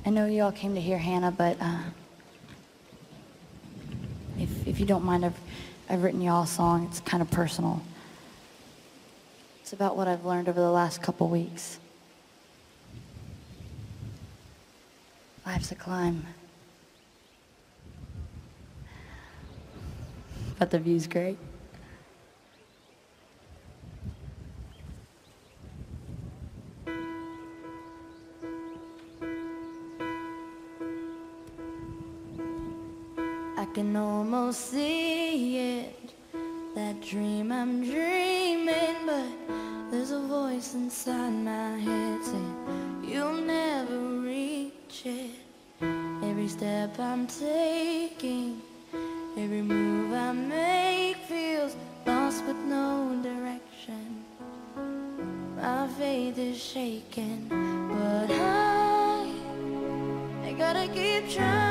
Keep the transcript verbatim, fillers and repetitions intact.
I know you all came to hear Hannah, but uh, if, if you don't mind, I've, I've written y'all a song. It's kind of personal. It's about what I've learned over the last couple weeks. Life's a climb, but the view's great. I can almost see it, that dream I'm dreaming, but there's a voice inside my head saying you'll never reach it. Every step I'm taking, every move I make feels lost with no direction. My faith is shaken, but I, I gotta keep trying.